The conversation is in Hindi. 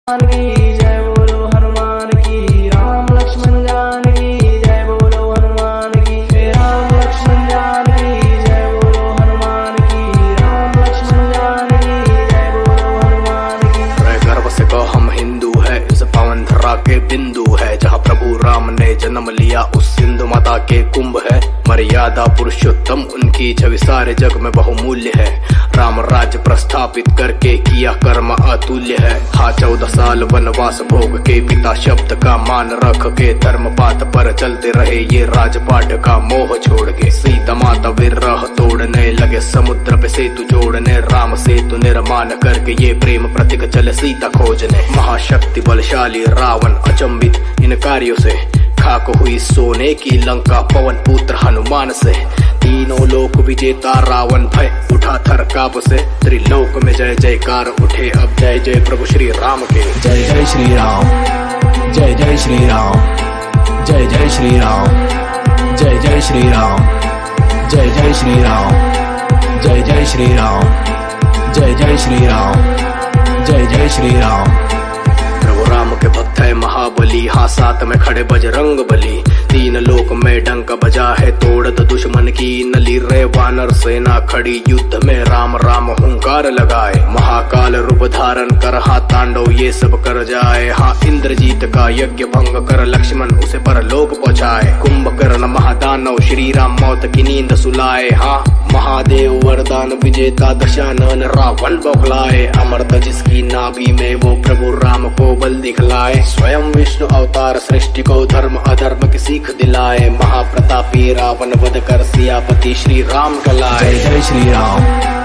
की जय बोलो हनुमान की, राम लक्ष्मण जानकी जय बोलो हनुमान की, राम लक्ष्मण जानकी जय बोलो हनुमान की, राम लक्ष्मण जानकी जय बोलो हनुमान की। गर्व से कहो हम हिंदू है, इस पावन धरा के बिंदु है, जहाँ प्रभु राम ने जन्म लिया उस सिंधु माता के कुंभ है। मर्यादा पुरुषोत्तम उनकी छवि सारे जग में बहुमूल्य है। राम राज्य प्रस्थापित करके किया कर्म अतुल्य है। हाँ 14 साल वनवास भोग के पिता शब्द का मान रख के धर्म पात पर चलते रहे ये राजपाट का मोह छोड़ के। सीता माता विरह तोड़ने लगे, समुद्र पे सेतु जोड़ने, राम सेतु निर्माण करके ये प्रेम प्रतीक चले सीता खोजने। महाशक्ति बलशाली रावण अचंभित इन कार्यों से, खाक हुई सोने की लंका पवन पुत्र हनुमान से। तीनों लोक विजेता रावण भय उठा थर काप से, त्रिलोक में जय जयकार उठे अब जय जय प्रभु श्री राम के। जय जय श्री राम, जय जय श्री राम, जय जय श्री राम, जय जय श्री राम, जय जय श्री राम, जय जय श्री राम, जय जय श्री राम, जय जय श्री राम। प्रभु राम के भक्त है महाबली, हाँ साथ में खड़े बजरंग बली। तीन लोक में डंका बजा है, तोड़ दो दुश्मन की नली रे। वानर सेना खड़ी युद्ध में, राम राम हुंकार लगाए। महाकाल रूप धारण कर हाँ तांडव ये सब कर जाए। हाँ इंद्रजीत का यज्ञ भंग कर लक्ष्मण उसे परलोक पहुँचाए। कुंभकर्ण महादानव श्री राम मौत की नींद सुलाए। हाँ महादेव वरदान विजेता दशानन रावण बौखलाए। अमृत जिसकी नाभि में वो प्रभु राम को बल दिखलाए। स्वयं विष्णु अवतार सृष्टि को धर्म अधर्म की सीख दिलाए। महाप्रतापी रावण वध कर सियापति श्री राम कहलाए। जय जय श्री राम,